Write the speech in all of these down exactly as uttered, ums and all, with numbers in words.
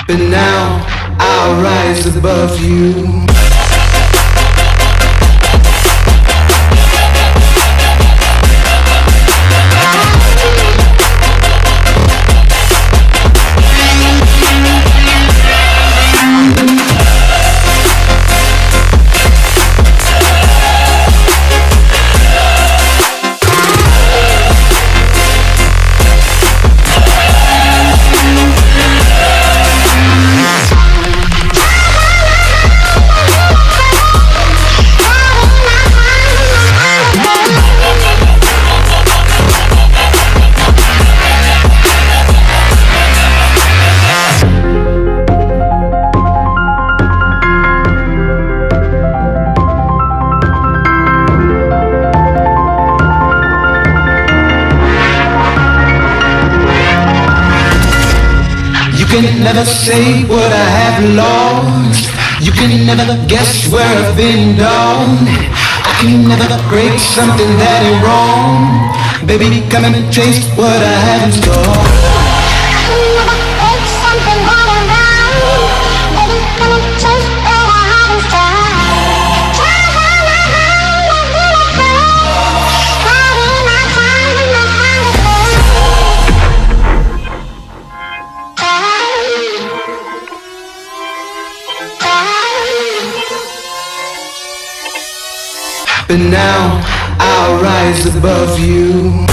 But now I'll rise above you. You can never say what I have lost. You can never guess where I've been down. I can never break something that ain't wrong. Baby, come and taste what I have in store. I can never break something that ain't wrong. Baby, come and taste what I have in store. Try my mind, I'm gonna break. Starting my time and my time is low. But now I'll rise above you.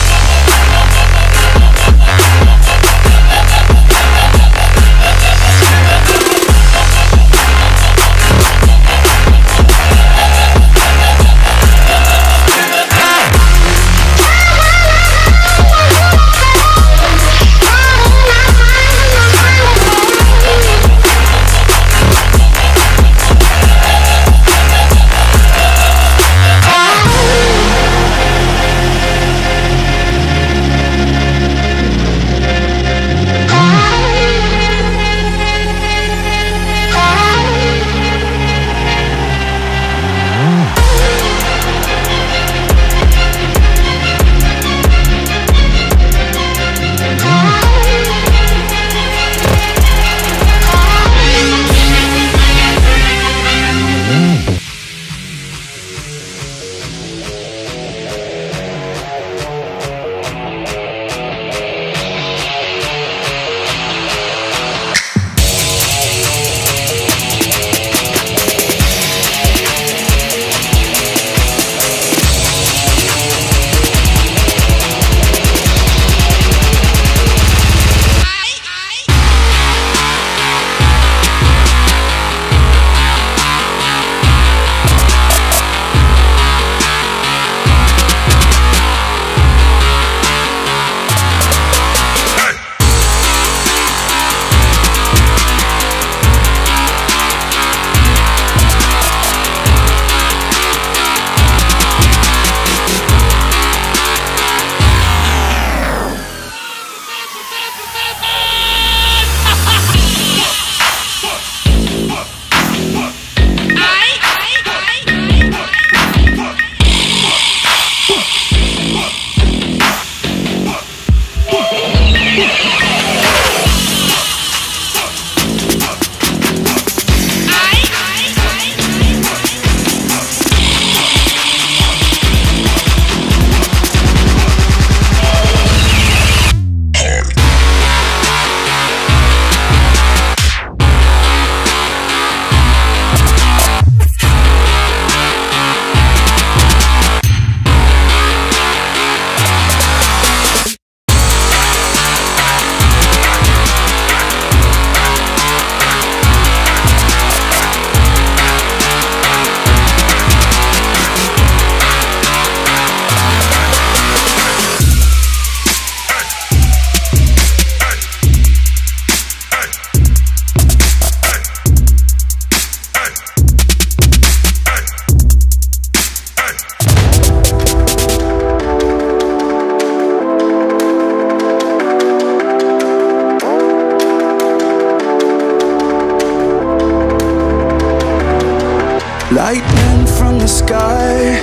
Lightning from the sky,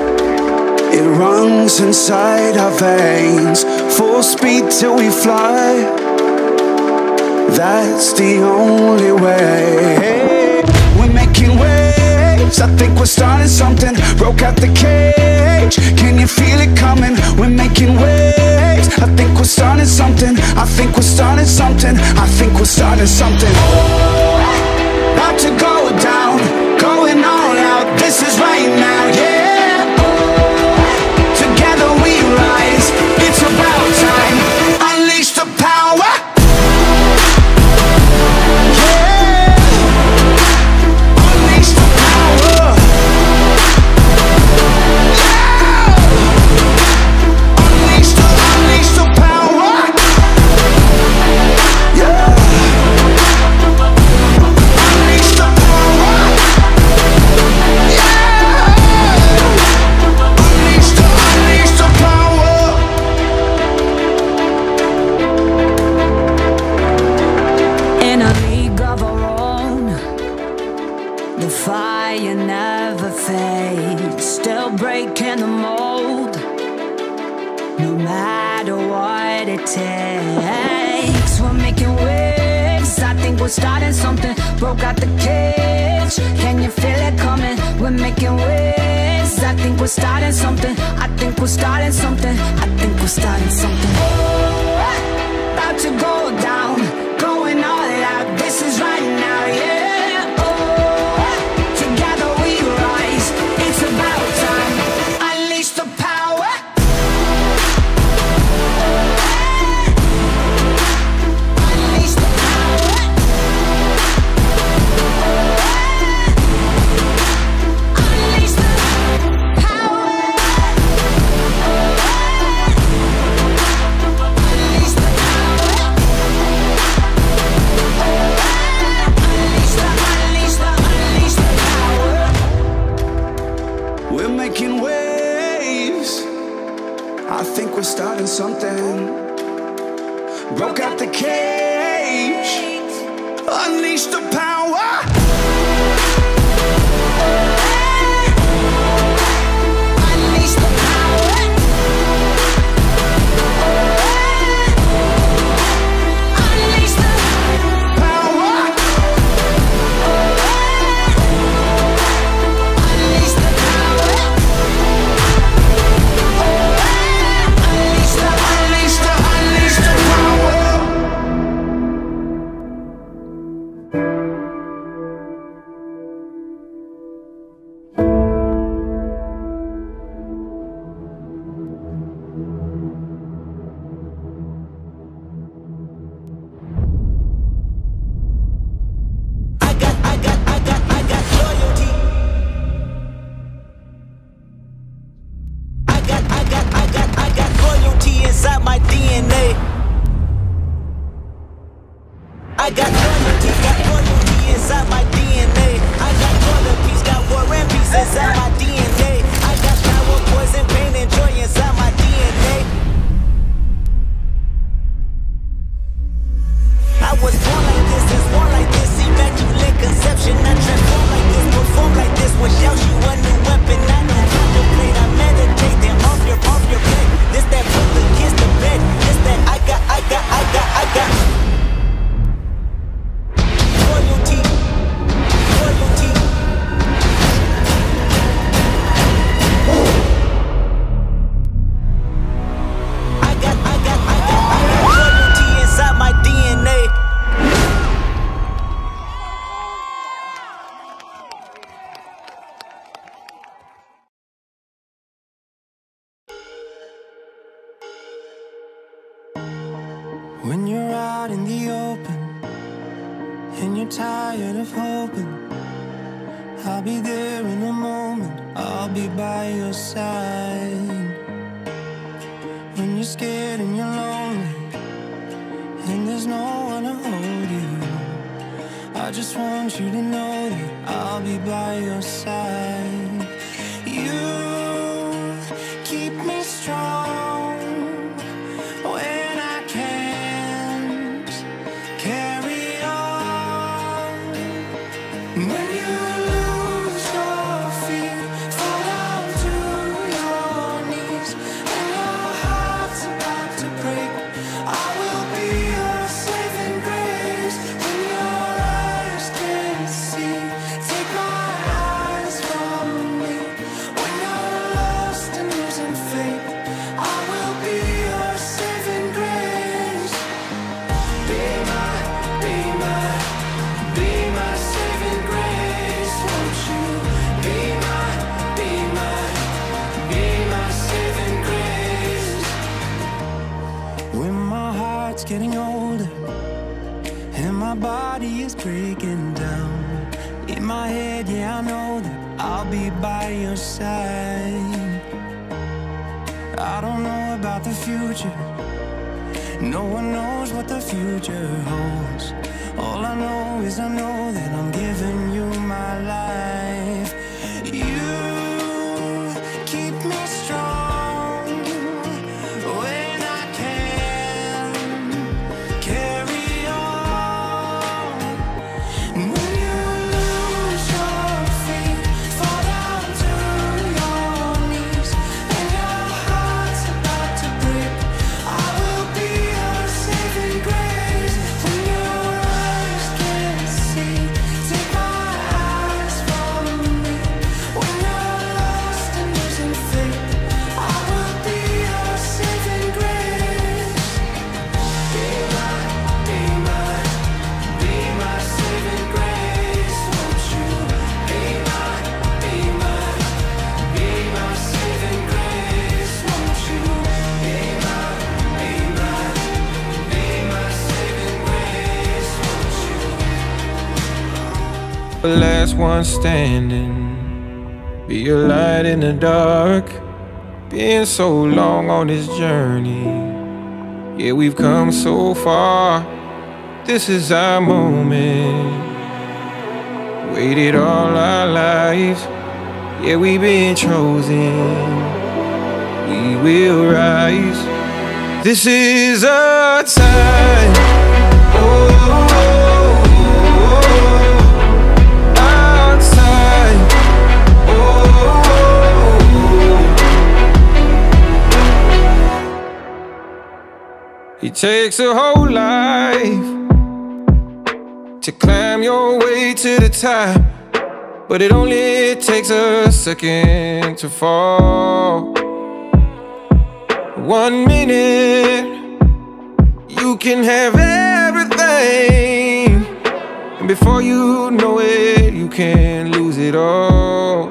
it runs inside our veins. Full speed till we fly. that's the only way. We're making waves, I think we're starting something. Broke out the cage, can you feel it coming? We're making waves, I think we're starting something. I think we're starting something. I think we're starting something. About to go down, going all out. This is right now, yeah. Together we rise, it's about time. Unleash the power. Yeah. Unleash the power. Yeah. Unleash the, unleash the power. Yeah. Unleash the power. Yeah. Unleash the, unleash the power. In a league of our own, the fire never fades. Still breaking the mold, no matter what it takes. We're making waves, I think we're starting something. Broke out the cage, can you feel it coming? We're making waves, I think we're starting something. I think we're starting something. I think we're starting something. About to go down, going all out. This is right now, yeah. Oh, together we rise. It's about time. Unleash the power. Unleash the power. Unleash the power. Unleash the power. Unleash the, unleash the, unleash the power. We're making waves, I think we're starting something. Broke out the cage, unleash the power. Unleash the power. Unleash the Power. Unleash the power. Unleash the, Unleash the, unleash the power. I got, I got, I got, I got loyalty. I got, I got, I got, I got loyalty inside my D N A. I got loyalty, got loyalty inside my D N A. I got loyal peace, got war and peace inside my D N A. I got power, poison, pain, and joy inside my D N A. I was born like this, is born like this, immaculate conception. I transform like this, perform like this, without you a new weapon. I don't contemplate, I meditate, then off your, off your plate. This that put the kids to bed. This that I got, I got, I got, I got. Loyalty, loyalty. I got, I got, I got, I got loyalty inside my D N A. When you're out in the open and you're tired of hoping, I'll be there in a moment, I'll be by your side. When you're scared and you're lonely and there's no one to hold you, I just want you to know that I'll be by your side. You keep me strong when I can't carry on. When you lose your feet, fall down to your knees, and your heart's about to break, I will be your saving grace. is getting older, and my body is breaking down. In my head, yeah, I know that I'll be by your side. I don't know about the future. No one knows what the future holds. All I know is I know that I'm giving you my life. You keep me strong when I can carry on. When you lose your feet, fall down to your knees, and your heart's about to break, I will be your saving grace. When your eyes can't see, take my eyes from me. When you're lost and losing faith, I will be your saving grace. Be my, be my, be my saving grace. Won't you be my, be my, be my saving grace? Won't you be my, be my, be my saving grace? Won't you? The last one standing, be a light in the dark. Been so long on this journey, yeah, we've come so far. This is our moment, waited all our lives, yeah, we've been chosen, we will rise. This is our time. Oh, oh, oh, oh. Our time. Oh, it takes a whole life to climb your way to the top, but it only takes a second to fall. One minute you can have everything, and before you know it, you can lose it all.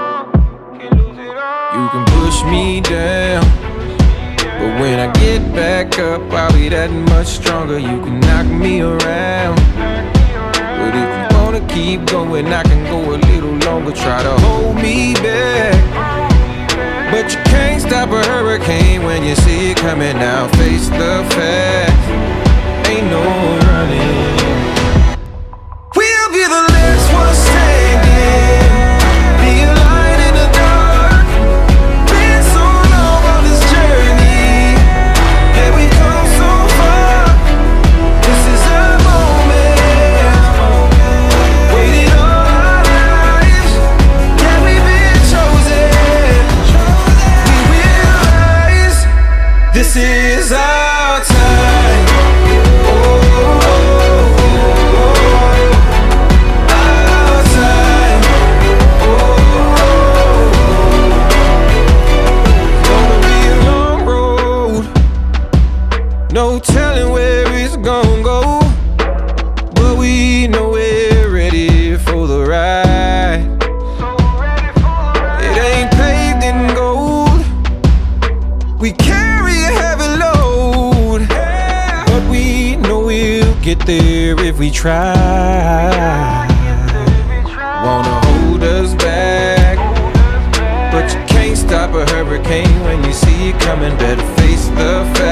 You can push me down, but when I get back up, I'll be that much stronger. You can knock me around, but if you wanna keep going, I can go a little longer. Try to hold me back, but you can't stop a hurricane when you see it coming. Now face the facts, ain't no running. We'll be the last one standing, be a light in the dark. Been so long on this journey, yeah, we come so far. This is our moment, waited all our lives, yeah, we've been chosen, we will rise. This is our time. Oh, oh, oh, oh. Our time. Oh, oh, oh. Gonna be a long road, no telling where it's gonna go, but we know we're ready for the ride. It ain't paved in gold, we carry a heavy load, but we know we'll get there if we try. Wanna hold us back, but you can't stop a hurricane when you see it coming. Better face the facts.